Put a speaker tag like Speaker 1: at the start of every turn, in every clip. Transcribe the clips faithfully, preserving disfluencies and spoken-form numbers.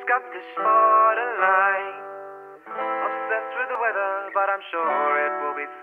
Speaker 1: Scottish borderline. Obsessed with the weather, but I'm sure it will be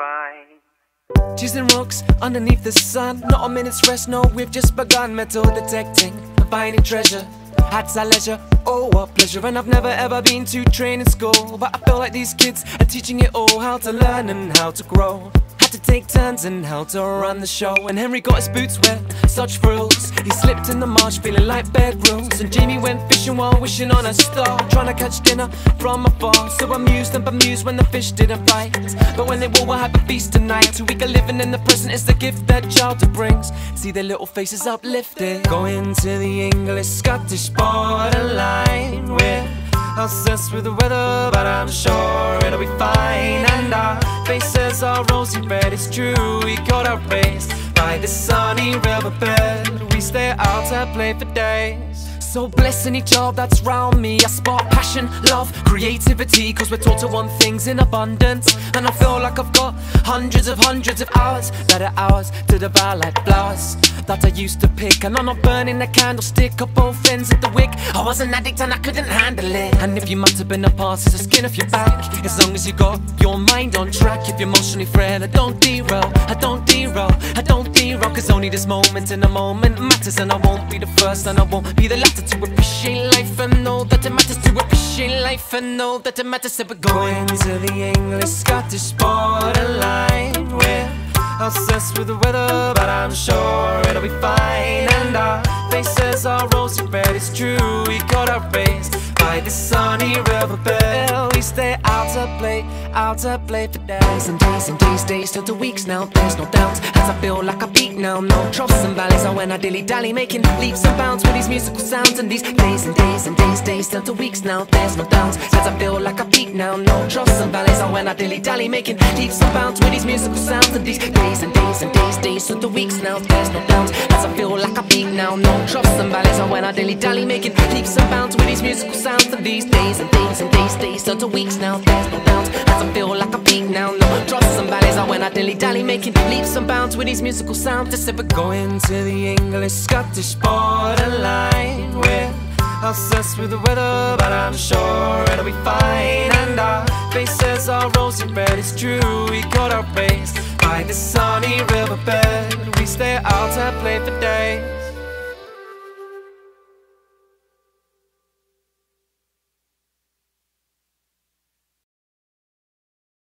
Speaker 1: fine.
Speaker 2: Chasing rocks underneath the sun, not a minute's rest, no, we've just begun. Metal detecting, finding treasure, at our leisure, oh what pleasure. And I've never ever been to training school, but I feel like these kids are teaching it all, how to learn and how to grow, to take turns and how to run the show. And Henry got his boots wet, such frills. He slipped in the marsh feeling like bedrooms. And Jamie went fishing while wishing on a star, trying to catch dinner from afar. So amused and bemused when the fish didn't bite, but when they will, we'll have a feast tonight. Two week of living in the present is the gift that childhood brings. See their little faces uplifted. Going to the English Scottish borderline. We're obsessed with the weather, but I'm sure it'll be fine. And our faces are rosy red, it's true, we got our race by the sunny riverbed. We stay out to play for days. So blessing each other that's round me, I spark passion, love, creativity, cause we're taught to want things in abundance. And I feel like I've got hundreds of hundreds of hours that are ours to devour like flowers that I used to pick. And I'm not burning the candlestick up both ends of the wick. I was an addict and I couldn't handle it. And if you might have been a past, it's the skin off your back, as long as you got your mind on track. If you're emotionally frail, I don't derail, I don't derail, I don't derail, cause only this moment in the moment matters. And I won't be the first and I won't be the latter to appreciate life and know that it matters. To appreciate life and know that it matters. So we're going to the English Scottish borderline. We're obsessed with the weather, but I'm sure it'll be fine. And our faces are rosy red, it's true, we got our race by the sunny riverbed. We stay out to play, out to play for days and days and days, days till the weeks now. There's no doubt, as I feel like I peak now. No troughs and valleys are when I dilly-dally, making leaps and bounds with these musical sounds. And these days and days and days, days till the weeks now. There's no doubt, as I feel like I peak now. No troughs and valleys are when I dilly-dally, making leaps and bounds with these musical sounds. And these days and days and days, days till the weeks now. There's no doubt, as I feel like I peak now. No troughs and valleys are when I dilly-dally, making leaps and bounds with these musical sounds. And these days and days and days, days till the weeks now. There's no doubt, as I feel like I peak now. No troughs and valleys are when I dilly-dally, making leaps and bounds with these musical sounds. Just said we're going to the English Scottish borderline. We're obsessed with the weather, but I'm sure it'll be fine. And our faces are rosy red, it's true, we got our race by the sunny riverbed. We stay out to play for days.